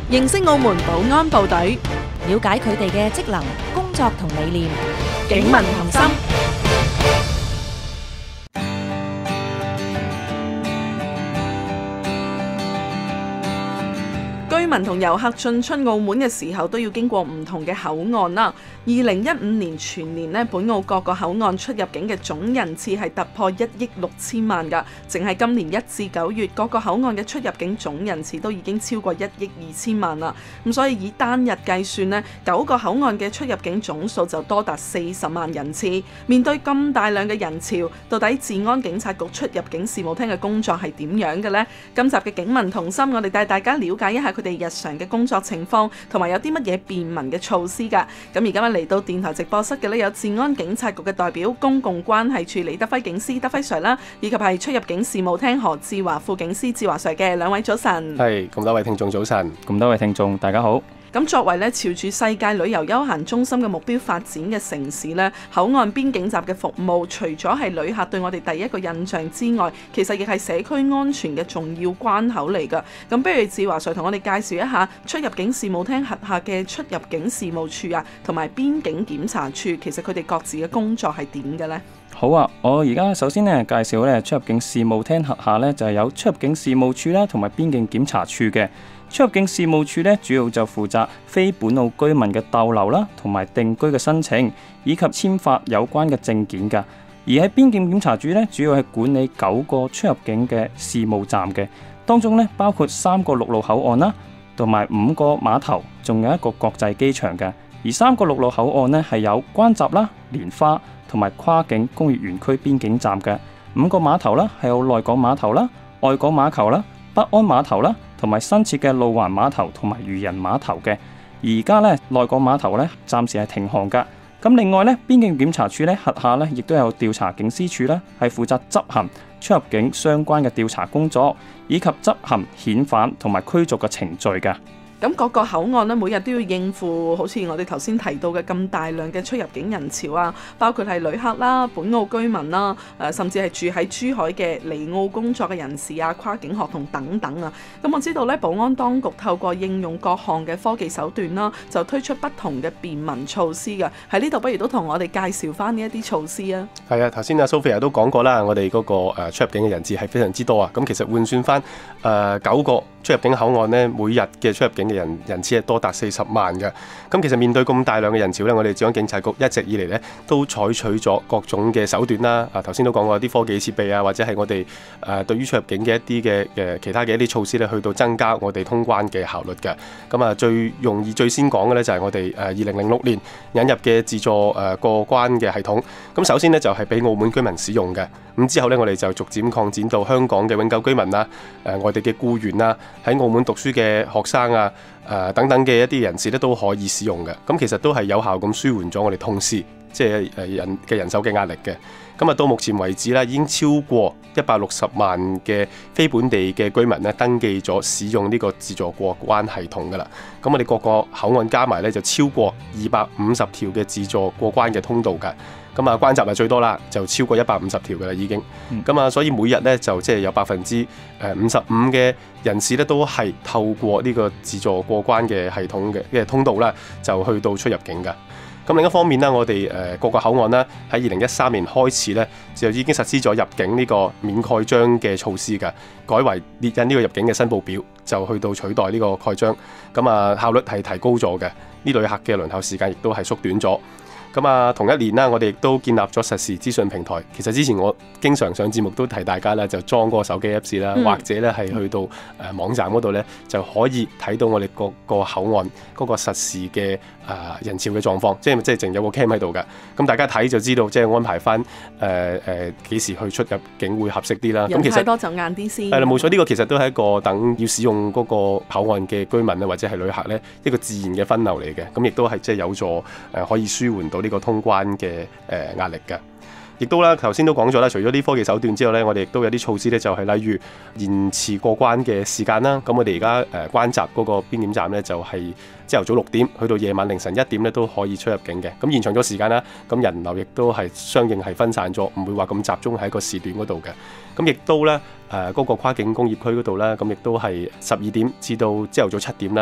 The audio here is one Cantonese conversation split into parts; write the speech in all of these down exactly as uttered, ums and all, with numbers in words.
認識澳門保安部隊， 了解佢哋嘅職能、工作同理念， 警民同心。居民同遊客進出澳門嘅時候都要經過唔同嘅口岸啦。二零一五年全年呢，本澳各個口岸出入境嘅總人次係突破一億六千萬㗎。淨係今年一至九月，各個口岸嘅出入境總人次都已經超過一億二千萬啦。咁所以以單日計算呢，九個口岸嘅出入境總數就多達四十萬人次。面對咁大量嘅人潮，到底治安警察局出入境事務廳嘅工作係點樣嘅呢？今集嘅警民同心，我哋帶大家了解一下佢哋日常嘅工作情況，同埋有啲乜嘢便民嘅措施㗎。咁而家嚟到電台直播室嘅呢，有治安警察局嘅代表公共關係處李德輝警司德輝 Sir 啦，以及係出入境事務廳何志華副警司志華 Sir 嘅兩位早晨。 係，咁多位聽眾早晨， 咁多位聽眾大家好。 咁作為咧朝住世界旅遊休閒中心嘅目標發展嘅城市咧，口岸邊境站嘅服務，除咗係旅客對我哋第一個印象之外，其實亦係社區安全嘅重要關口嚟㗎。咁不如志華 Sir 同我哋介紹一下出入境事務廳轄下嘅出入境事務處啊，同埋邊境檢查處，其實佢哋各自嘅工作係點嘅呢？ 好啊，我而家首先咧介紹咧出入境事務廳轄下咧就係有出入境事務處啦，同埋邊境檢查處嘅。出入境事務處咧主要就負責非本澳居民嘅逗留啦，同埋定居嘅申請，以及簽發有關嘅證件噶。而喺邊境檢查處咧，主要係管理九個出入境嘅事務站嘅，當中咧包括三個陸路口岸啦，同埋五個碼頭，仲有一個國際機場嘅。而三個陸路口岸咧係有關閘啦、蓮花同埋跨境工業園區邊境站嘅。五個碼頭啦係有內港碼頭啦、外港碼頭啦、北安碼頭啦，同埋新設嘅路環碼頭同埋漁人碼頭嘅。而家咧內港碼頭咧暫時係停航噶。咁另外咧邊境檢查處咧轄下咧亦都有調查警司處啦，係負責執行出入境相關嘅調查工作，以及執行遣返同埋驅逐嘅程序噶。 咁各個口岸咧，每日都要應付好似我哋頭先提到嘅咁大量嘅出入境人潮啊，包括係旅客啦、本澳居民啦，誒甚至係住喺珠海嘅離澳工作嘅人士啊、跨境學童等等啊。咁我知道咧，保安當局透過應用各項嘅科技手段啦，就推出不同嘅便民措施嘅。喺呢度不如都同我哋介紹翻呢一啲措施啊。 係啊，頭先阿 Sophia 都講過啦，我哋嗰個誒出入境嘅人次係非常之多啊。咁其實換算翻誒九個出入境口岸呢，每日嘅出入境嘅人人次係多達四十萬嘅。咁其實面對咁大量嘅人潮呢，我哋治安警察局一直以嚟呢都採取咗各種嘅手段啦。啊，頭先都講過啲科技設備啊，或者係我哋誒對於出入境嘅一啲嘅誒其他嘅一啲措施呢，去到增加我哋通關嘅效率嘅。咁啊，最容易最先講嘅呢，就係我哋誒二零零六年引入嘅自助誒過關嘅系統。咁首先呢，就係俾澳門居民使用嘅。咁之後呢，我哋就逐漸擴展到香港嘅永久居民啊、誒外地嘅僱員啊、喺澳門讀書嘅學生啊、誒等等嘅一啲人士咧都可以使用嘅。咁其實都係有效咁舒緩咗我哋同事即係誒人嘅人手嘅壓力嘅。咁啊，到目前為止啦，已經超過一百六十萬嘅非本地嘅居民咧登記咗使用呢個自助過關系統噶啦。咁我哋各個口岸加埋咧就超過二百五十條嘅自助過關嘅通道㗎。咁啊，關閘係最多啦，就超過一百五十條嘅啦已經。咁啊、嗯，所以每日咧就即係有百分之誒五十五嘅人士咧都係透過呢個自助過關嘅系統嘅嘅通道啦，就去到出入境㗎。咁另一方面呢，我哋誒各個口岸啦，喺二零一三年開始咧就已經實施咗入境呢個免蓋章嘅措施㗎，改為列印呢個入境嘅申報表，就去到取代呢個蓋章。咁啊，效率係提高咗嘅，呢旅客嘅輪候時間亦都係縮短咗。咁啊，同一年啦，我哋亦都建立咗實時資訊平台。其實之前我經常上節目都提大家啦，就裝嗰個手機 Apps 啦，嗯、或者咧係去到誒、呃、網站嗰度咧，就可以睇到我哋各個口岸嗰個實時嘅誒、呃、人潮嘅狀況，即係即係淨有個 cam 喺度㗎。咁大家睇就知道，即係安排翻誒誒幾時去出入境會合適啲啦。咁其實多就晏啲先。係啦，冇錯，呢、這個其實都係一個等要使用嗰個口岸嘅居民啊，或者係旅客咧一個自然嘅分流嚟嘅。咁亦都係即係有助誒、呃、可以舒緩到呢個通關嘅誒壓力㗎。亦都啦，頭先都講咗啦，除咗啲科技手段之後咧，我哋亦都有啲措施咧，就係、是、例如延遲過關嘅時間啦。咁我哋而家誒關閘嗰個邊檢站咧，就係朝頭早六點去到夜晚凌晨一點咧都可以出入境嘅。咁延長咗時間啦，咁人流亦都係相應係分散咗，唔會話咁集中喺個時段嗰度嘅。咁亦都咧誒嗰個跨境工業區嗰度啦，咁亦都係十二點至到朝頭早七點啦。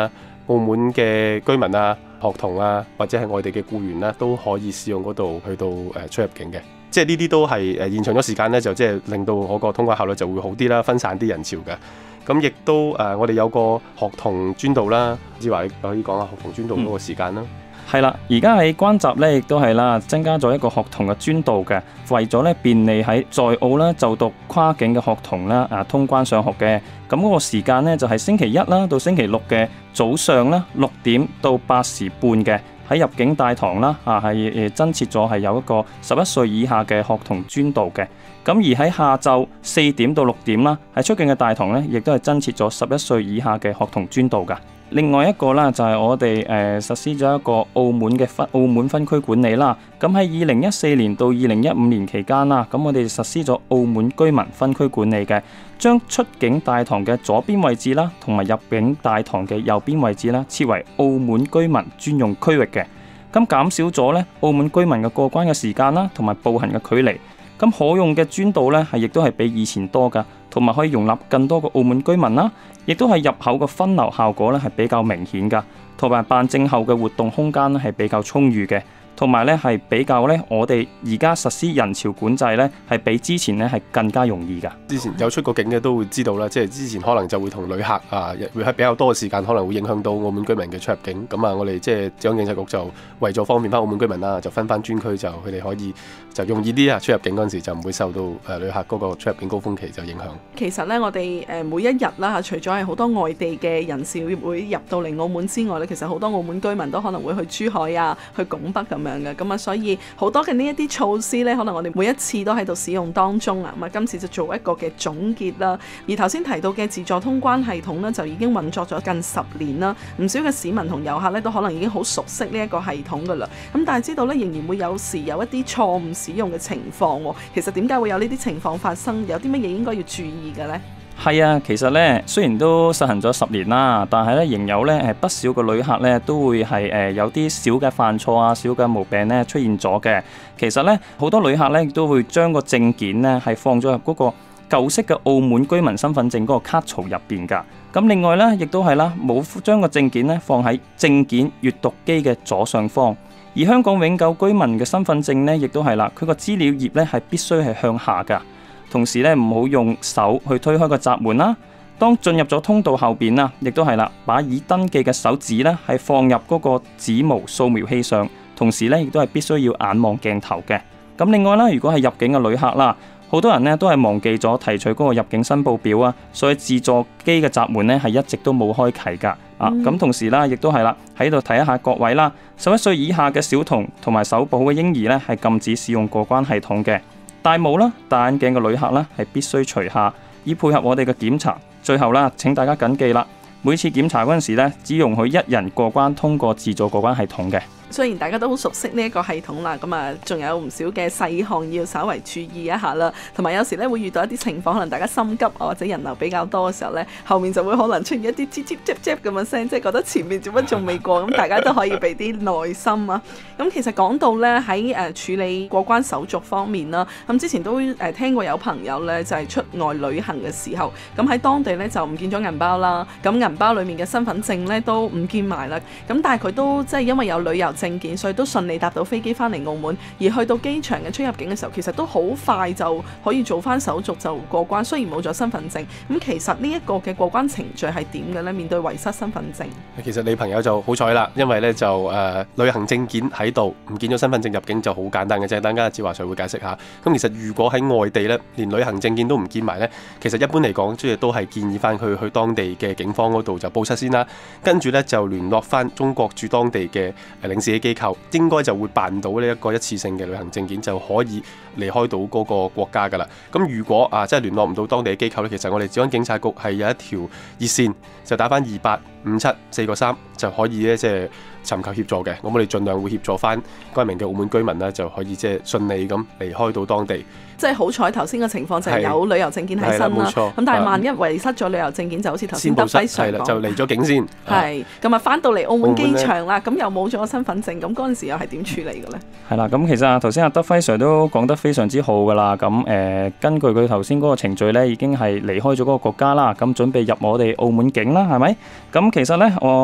澳門嘅居民啊、學童啊，或者係外地嘅僱員啦，都可以使用嗰度去到誒出入境嘅。即係呢啲都係誒延長咗時間咧，就即係令到嗰個通關效率就會好啲啦，分散啲人潮嘅。咁亦都誒、呃，我哋有個學童專道啦，志華你可以講下學童專道嗰個時間啦。 係啦、嗯，而家喺關閘咧，亦都係啦，增加咗一個學童嘅專道嘅，為咗咧便利喺在，在澳啦就讀跨境嘅學童啦啊通關上學嘅。咁嗰個時間咧就係、是、星期一啦到星期六嘅早上啦六點到八時半嘅。喺入境大堂啦，啊係誒增設咗係有一個十一歲以下嘅學童專道嘅。咁而喺下晝四點到六點啦，喺出境嘅大堂咧，亦都係增設咗十一歲以下嘅學童專道㗎。另外一個啦，就係我哋誒、呃、實施咗一個澳門嘅分澳門分區管理啦。咁喺二零一四年到二零一五年期間啦，咁我哋實施咗澳門居民分區管理嘅，將出境大堂嘅左邊位置啦，同埋入境大堂嘅右邊位置啦，設為澳門居民專用區域嘅。咁減少咗咧澳門居民嘅過關嘅時間啦，同埋步行嘅距離。咁可用嘅專道咧係亦都係比以前多噶，同埋可以容納更多嘅澳門居民啦，亦都係入口嘅分流效果咧係比較明顯噶，同埋辦證後嘅活動空間咧係比較充裕嘅。同埋咧係比較咧，我哋而家實施人潮管制咧，係比之前咧係更加容易噶。之前有出過境嘅都會知道啦，即係之前可能就會同旅客啊，會喺比較多嘅時間，可能會影響到澳門居民嘅出入境。咁啊，我哋即係治安警察局就為咗方便翻澳門居民啦，就分翻專區，就佢哋可以就容易啲啊，出入境嗰陣時就唔會受到誒旅客嗰個出入境高峰期就影響。 其實咧，我哋誒每一日啦，除咗係好多外地嘅人士會入到嚟澳門之外咧，其實好多澳門居民都可能會去珠海啊、去拱北咁樣。咁啊，所以好多嘅呢一啲措施呢，可能我哋每一次都喺度使用當中啊。咁啊，今次就做一個嘅總結啦。而頭先提到嘅自助通關系統呢，就已經運作咗近十年啦。唔少嘅市民同遊客呢，都可能已經好熟悉呢一個系統噶啦。咁但係知道呢，仍然會有時有一啲錯誤使用嘅情況。其實點解會有呢啲情況發生？有啲乜嘢應該要注意嘅呢？ 係啊，其實咧雖然都實行咗十年啦，但係咧仍有咧誒不少嘅旅客咧都會係誒有啲小嘅犯錯啊、小嘅毛病咧出現咗嘅。其實咧好多旅客咧都會將個證件咧係放咗入嗰個舊式嘅澳門居民身份證嗰個卡槽入邊㗎。咁另外咧亦都係啦，冇將個證件咧放喺證件閱讀機嘅左上方。而香港永久居民嘅身份證咧亦都係啦，佢個資料頁咧係必須係向下㗎。同時咧唔好用手去推開個閘門啦。當進入咗通道後邊啦，亦都係啦，把已登記嘅手指咧係放入嗰個指模掃描器上。同時咧亦都係必須要眼望鏡頭嘅。咁另外啦，如果係入境嘅旅客啦，好多人咧都係忘記咗提取嗰個入境申報表啊，所以自助機嘅閘門咧係一直都冇開啟㗎。啊，咁同時啦，亦都係啦，喺度睇一下各位啦，十一歲以下嘅小童同埋手抱嘅嬰兒咧係禁止使用過關系統嘅。戴帽啦、戴眼鏡嘅旅客啦，係必須除下，以配合我哋嘅檢查。最後啦，請大家緊記啦，每次檢查嗰陣時咧，只容許一人過關通過自助過關系統嘅。 雖然大家都好熟悉呢一個系統啦，咁啊，仲有唔少嘅細項要稍為注意一下啦。同埋有時咧會遇到一啲情況，可能大家心急或者人流比較多嘅時候咧，後面就會可能出現一啲吱吱吱吱咁嘅聲，即係覺得前面做乜仲未過，咁大家都可以俾啲耐心啊。咁其實講到咧喺誒處理過關手續方面啦，咁之前都誒聽過有朋友咧就係出外旅行嘅時候，咁喺當地咧就唔見咗銀包啦，咁銀包裡面嘅身份證咧都唔見埋啦。咁但係佢都即係因為有旅遊證件，所以都順利搭到飛機翻嚟澳門，而去到機場嘅出入境嘅時候，其實都好快就可以做翻手續就過關。雖然冇咗身份證，咁其實呢一個嘅過關程序係點嘅呢？面對遺失身份證， 其實你朋友就好彩啦，因為呢就誒、呃、旅行證件喺度，唔見咗身份證入境就好簡單嘅啫。等間阿志華 Sir 會解釋下。咁其實如果喺外地呢，連旅行證件都唔見埋呢，其實一般嚟講，即係都係建議翻佢去當地嘅警方嗰度就報失先啦，跟住呢，就聯絡翻中國駐當地嘅領事嘅機構。應該就會辦到呢一個一次性嘅旅行證件，就可以離開到嗰個國家㗎啦。咁如果啊，即係聯絡唔到當地嘅機構呢，其實我哋治安警察局係有一條熱線，就打返二八五七四個三就可以咧，即係尋求協助嘅。咁我哋盡量會協助翻該名嘅澳門居民呢，就可以即係順利咁離開到當地。即係好彩頭先嘅情況就係有旅遊證件喺身啦，咁但係萬一遺失咗旅遊證件，就好似頭先德輝上講， 就離咗境先。 係咁啊，翻到嚟澳門機場啦，咁又冇咗身份證，咁嗰陣時又係點處理嘅咧？係啦，咁其實啊，頭先阿德輝 Sir 都講得非常之好噶啦。咁誒、呃，根據佢頭先嗰個程序咧，已經係離開咗嗰個國家啦，咁準備入我哋澳門境啦，係咪？咁其實咧，我入到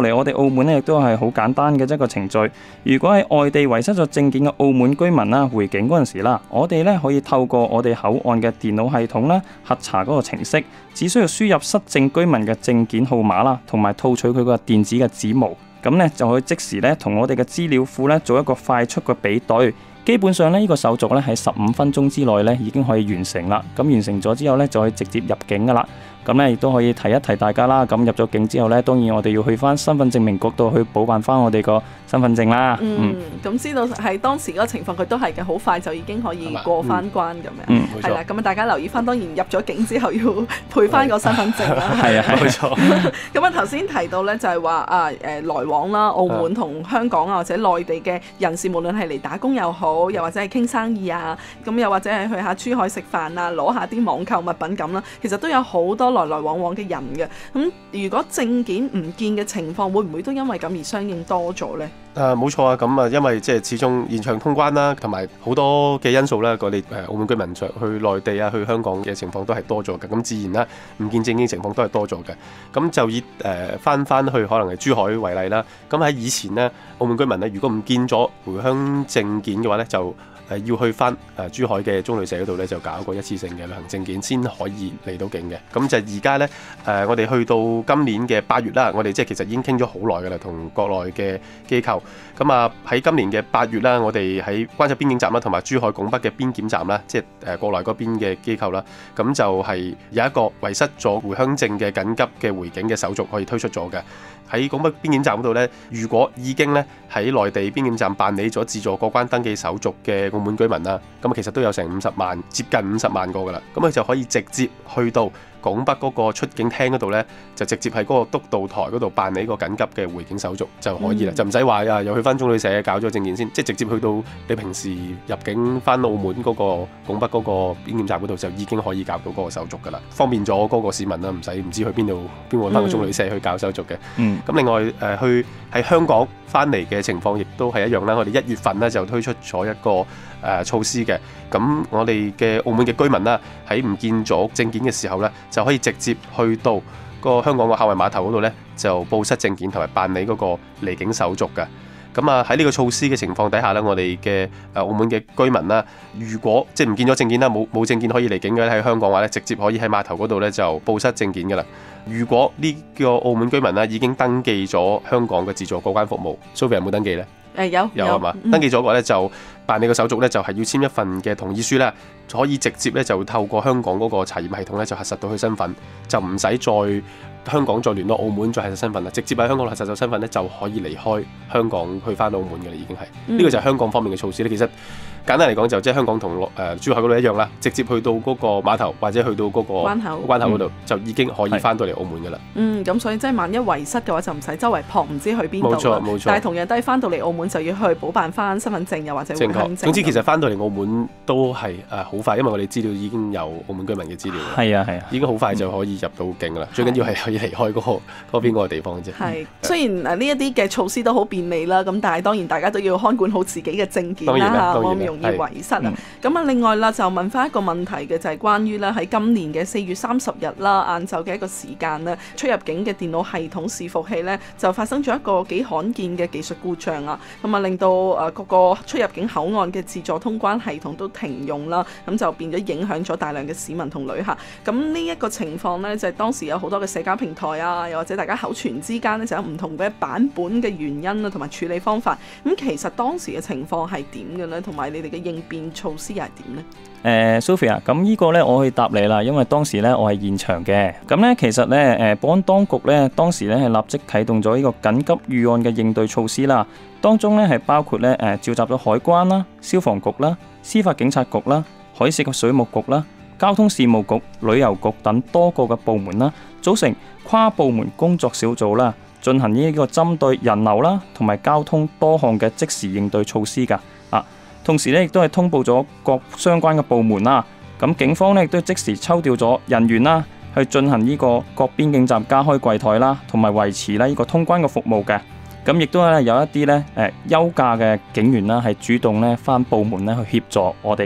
嚟我哋澳門呢，亦都係好簡單嘅一個程序。如果喺外地遺失咗證件嘅澳門居民啦，回境嗰陣時啦，我哋呢可以透過我哋口岸嘅電腦系統啦，核查嗰個程式，只需要輸入失證居民嘅證件號碼啦，同埋套取佢個電子嘅指模，咁呢就可以即時呢同我哋嘅資料庫呢做一個快速嘅比對。基本上呢，呢個手續呢喺十五分鐘之內呢已經可以完成啦。咁完成咗之後呢，就可以直接入境噶啦。咁呢亦都可以提一提大家啦。咁入咗境之後呢，當然我哋要去翻身份證明局度去補辦翻我哋個身份證啦。 嗯，咁、嗯、知道係當時嗰個情況，佢都係嘅，好快就已經可以過翻關咁樣。 嗯， 係啦。咁啊，大家留意翻，當然入咗境之後要配翻個身份證啦。 係啊，冇錯。 咁啊，頭先提到呢，就係話啊誒來往啦，澳門同香港啊或者內地嘅人士，無論係嚟打工又好，又或者係傾生意啊，咁又或者係去下珠海食飯啊，攞下啲網購物品咁啦，其實都有好多來來往往嘅人嘅。咁如果證件唔見嘅情況，會唔會都因為咁而相應多咗呢？ 誒冇錯啊，咁啊，因為即係始終現場通關啦，同埋好多嘅因素啦，我哋誒澳門居民去內地啊、去香港嘅情況都係多咗嘅，咁自然啦，唔見證件情況都係多咗嘅。咁就以誒翻翻去可能係珠海為例啦，咁喺以前呢，澳門居民呢，如果唔見咗回鄉證件嘅話呢，就誒要去翻誒珠海嘅中旅社嗰度咧，就搞一個一次性嘅旅行證件先可以嚟到境嘅。咁就而家咧誒，我哋去到今年嘅八月啦，我哋即係其實已經傾咗好耐㗎啦，同國內嘅機構。咁啊喺今年嘅八月啦，我哋喺關閘邊境站啦，同埋珠海拱北嘅邊檢站啦，即係誒國內嗰邊嘅機構啦，咁就係有一個遺失咗回鄉證嘅緊急嘅回境嘅手續可以推出咗嘅。喺拱北邊檢站嗰度呢，如果已經咧喺內地邊檢站辦理咗自助過關登記手續嘅澳門居民啦，咁其實都有成五十萬，接近五十萬個噶啦，咁佢就可以直接去到拱北嗰個出境廳嗰度呢，就直接喺嗰個督導台嗰度辦理個緊急嘅回境手續就可以啦，嗯、就唔使話啊又去翻中旅社搞咗證件先，即係直接去到你平時入境翻澳門嗰個拱北嗰個邊檢站嗰度就已經可以搞到嗰個手續噶啦，方便咗嗰個市民啦，唔使唔知去邊度邊個翻個中旅社去搞手續嘅。嗯。咁另外誒、呃、去喺香港翻嚟嘅情況亦都係一樣啦。我哋一月份咧就推出咗一個誒、呃、措施嘅。咁我哋嘅澳門嘅居民啦，喺唔見咗證件嘅時候咧，就可以直接去到個香港個客運碼頭嗰度咧，就報失證件同埋辦理嗰個離境手續嘅。咁啊喺呢個措施嘅情況底下咧，我哋嘅誒澳門嘅居民啦，如果即係唔見咗證件啦，冇冇證件可以離境嘅喺香港嘅話咧，直接可以喺碼頭嗰度咧就報失證件噶啦。如果呢個澳門居民啦已經登記咗香港嘅自助過關服務 ，Sophia 有冇登記咧？ 誒有有係嘛？登記咗嘅話咧就辦理個手續咧，就係要簽一份嘅同意書啦，可以直接咧就透過香港嗰個查驗系統咧就核實到佢身份，就唔使再香港再聯絡澳門再核實身份啦，直接喺香港核實咗身份咧就可以離開香港去翻澳門嘅啦，已經係呢、嗯、個就係香港方面嘅措施咧。其實簡單嚟講就即係香港同誒、呃、珠海嗰度一樣啦，直接去到嗰個碼頭或者去到嗰個關口關口嗰度、嗯、就已經可以翻到嚟澳門噶啦。嗯， 咁所以即係萬一遺失嘅話就唔使周圍撲，唔知去邊度。冇錯冇錯。但係同樣都係翻到嚟澳門就要去補辦翻身份證又或者回鄉證。 總之其實翻到嚟澳門都係誒好快，因為我哋資料已經有澳門居民嘅資料。 係啊係啊， 已經好快就可以入到境噶啦。嗯、最緊要係可以離開嗰、嗰個嗰邊嗰個地方啫。係， 雖然誒呢一啲嘅措施都好便利啦，咁但係當然大家都要看管好自己嘅證件啦，冇咁容易遺失啊。咁啊，另外啦，就問翻一個問題嘅，就係、是、關於咧喺今年嘅四月三十日啦，晏晝嘅一個時間咧，出入境嘅電腦系統伺服器咧就發生咗一個幾罕見嘅技術故障啊，咁啊令到誒各個出入境口岸嘅自助通關系統都停用啦，咁就變咗影響咗大量嘅市民同旅客。咁呢一個情況咧，就係、是、當時有好多嘅社交平台啊，又或者大家口傳之間咧，就有唔同嘅版本嘅原因啊，同埋處理方法。咁其實當時嘅情況係點嘅咧？同埋你哋嘅應變措施又係點呢？ 誒、呃、Sophia，咁呢個呢，我可以答你啦，因為當時呢，我係現場嘅。咁呢，其實呢，誒保安當局呢，當時呢係立即啟動咗呢個緊急預案嘅應對措施啦。當中呢係包括呢，誒召集咗海關啦、消防局啦、司法警察局啦、海事及水務局啦、交通事務局、旅遊局等多個嘅部門啦，組成跨部門工作小組啦，進行呢個針對人流啦同埋交通多項嘅即時應對措施㗎。啊！同時咧，亦都係通報咗各相關嘅部門啦。咁警方咧亦都即時抽調咗人員啦，去進行呢個各邊境站加開櫃台啦，同埋維持咧呢個通關嘅服務嘅。咁亦都咧有一啲咧誒休假嘅警員啦，係主動咧返部門咧去協助我哋嘅。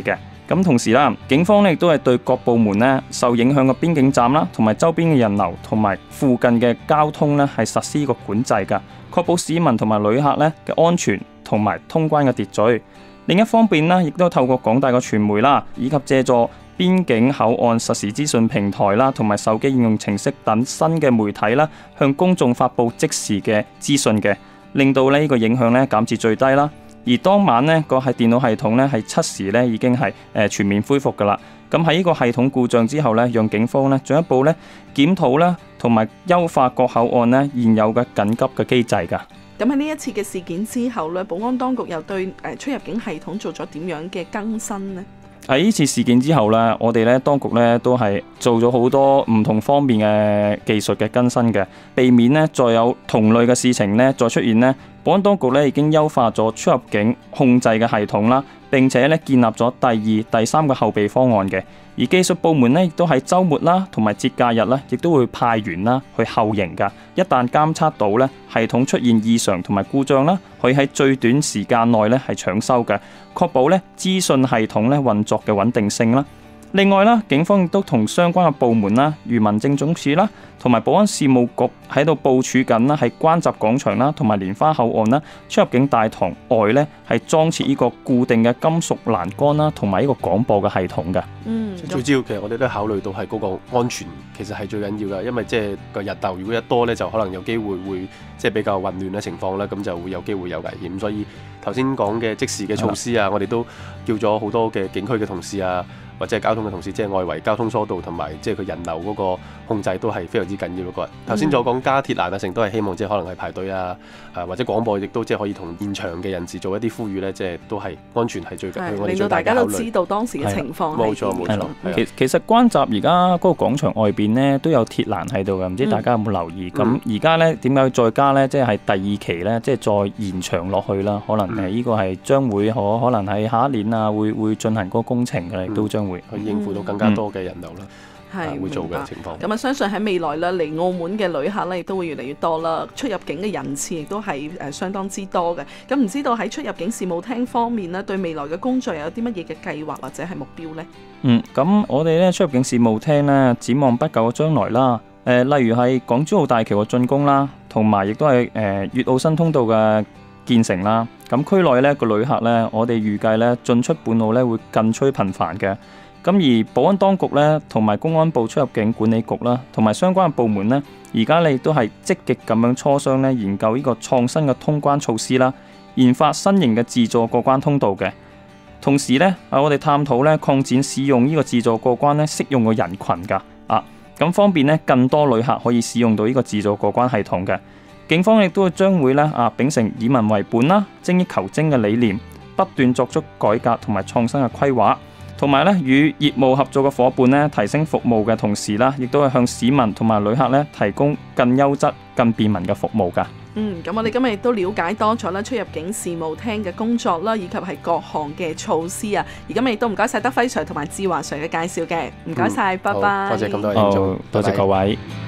咁同時啦，警方咧亦都係對各部門咧受影響嘅邊境站啦，同埋周邊嘅人流同埋附近嘅交通咧係實施呢個管制㗎，確保市民同埋旅客咧嘅安全同埋通關嘅秩序。另一方面呢，亦都透過廣大嘅傳媒啦，以及借助邊境口岸實時資訊平台啦，同埋手機應用程式等新嘅媒體啦，向公眾發布即時嘅資訊嘅，令到呢個影響咧減至最低啦。而當晚呢個係電腦系統咧係七時咧已經係誒全面恢復噶啦。咁喺呢個系統故障之後咧，讓警方咧進一步咧檢討啦，同埋優化各口岸咧現有嘅緊急嘅機制㗎。 咁喺呢一次嘅事件之後咧，保安當局又對誒出入境系統做咗點樣嘅更新呢？ 喺呢次事件之後咧，我哋咧當局咧都係做咗好多唔同方面嘅技術嘅更新嘅，避免咧再有同類嘅事情咧再出現呢。保安當局咧已經優化咗出入境控制嘅系統啦，並且咧建立咗第二、第三個後備方案嘅。而技術部門咧亦都喺週末啦同埋節假日啦，亦都會派員啦去後營㗎。一旦監測到咧系統出現異常同埋故障啦，可以喺最短時間內咧係搶修嘅，確保咧資訊系統咧運作嘅穩定性啦。另外啦，警方亦都同相關嘅部門啦，如民政總署啦，同埋保安事務局喺度部署緊啦，係關閘廣場啦，同埋蓮花口岸啦，出入境大堂外咧係裝設呢個固定嘅金屬欄杆啦，同埋呢個廣播嘅系統嘅。 嗯， 最主要其實我哋都考慮到係嗰個安全，其實係最緊要㗎，因為即係個日頭如果一多咧，就可能有機會會即係比較混亂嘅情況啦，咁就會有機會有危險。所以頭先講嘅即時嘅措施啊，我哋都叫咗好多嘅警區嘅同事啊，或者係交通嘅同事，即係外圍交通疏導同埋即係佢人流嗰個控制都係非常之緊要嗰個。頭先所講加鐵欄啊，成都係希望即係可能係排隊啊，啊或者廣播亦都即係可以同現場嘅人士做一啲呼籲咧，即係都係安全係最緊要， 令到大家都知道當時嘅情況。 冇錯冇錯。 其其實關閘而家嗰個廣場外邊呢都有鐵欄喺度嘅，唔知大家有冇留意？咁而家咧點解要再加咧？即係第二期咧，即係再延長落去啦。可能誒呢個係將會可可能係下一年啊，會會進行嗰個工程嘅，亦都將會去應付到更加多嘅人流啦。 係、 嗯、會做嘅情況。 咁啊，相信喺未來啦，嚟澳門嘅旅客咧，亦都會越嚟越多啦。出入境嘅人次亦都係誒相當之多嘅。咁唔知道喺出入境事務廳方面咧，對未來嘅工作有啲乜嘢嘅計劃或者係目標呢？嗯， 咁我哋咧出入境事務廳咧，展望不久嘅將來啦。誒、呃，例如係港珠澳大橋嘅進攻啦，同埋亦都係誒粵澳新通道嘅建成啦。咁區內咧個旅客咧，我哋預計咧進出本澳咧會更趨頻繁嘅。咁而保安當局咧，同埋公安部出入境管理局啦，同埋相關嘅部門咧，而家咧亦都係積極咁樣磋商咧，研究呢個創新嘅通關措施啦，研發新型嘅自助過關通道嘅。同時咧，啊我哋探討咧擴展使用呢個自助過關咧適用嘅人群㗎，啊咁方便咧更多旅客可以使用到呢個自助過關系統嘅。警方亦都將會咧啊秉承以民為本啦、精益求精嘅理念，不斷作出改革同埋創新嘅規劃。同埋咧，與業務合作嘅伙伴咧，提升服務嘅同時啦，亦都係向市民同埋旅客咧提供更優質、更便民嘅服務㗎。 嗯，咁我哋今日亦都了解多咗啦，出入境事務廳嘅工作啦，以及係各項嘅措施啊。而今日亦都唔該晒德輝 Sir 同埋志華 Sir 嘅介紹嘅，唔該晒，拜拜。 多謝咁多位聽眾， 多謝各位。